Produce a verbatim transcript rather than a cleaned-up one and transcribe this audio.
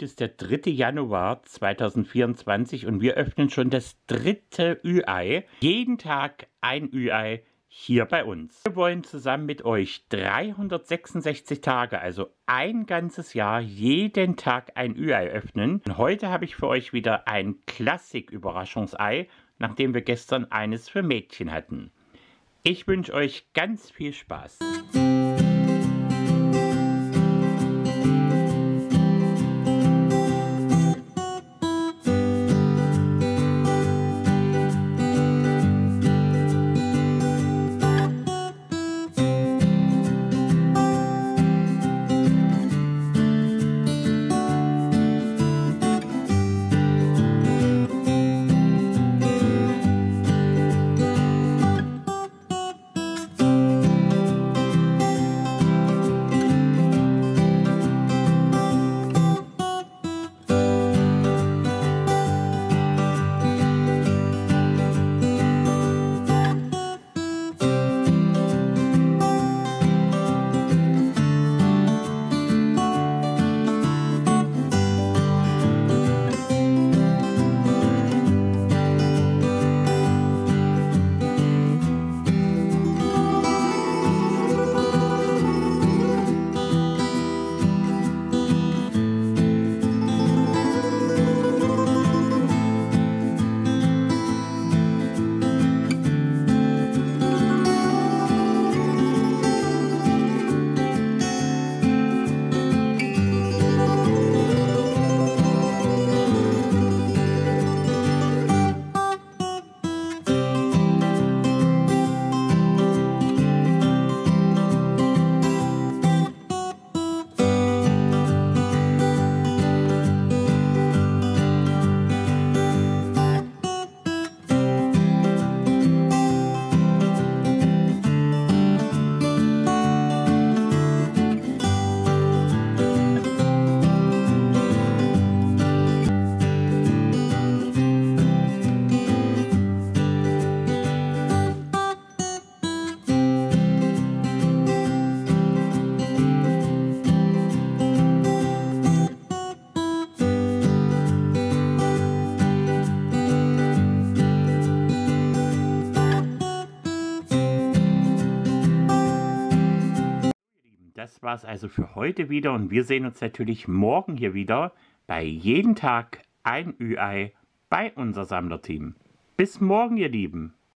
Heute ist der dritte Januar zweitausendvierundzwanzig und wir öffnen schon das dritte Ü-Ei. Jeden Tag ein Ü-Ei hier bei uns. Wir wollen zusammen mit euch dreihundertsechsundsechzig Tage, also ein ganzes Jahr, jeden Tag ein Ü-Ei öffnen. Und heute habe ich für euch wieder ein Klassik-Überraschungsei, nachdem wir gestern eines für Mädchen hatten. Ich wünsche euch ganz viel Spaß. Das war's also für heute wieder und wir sehen uns natürlich morgen hier wieder bei jeden Tag ein Ü-Ei bei unser Sammlerteam. Bis morgen, ihr Lieben!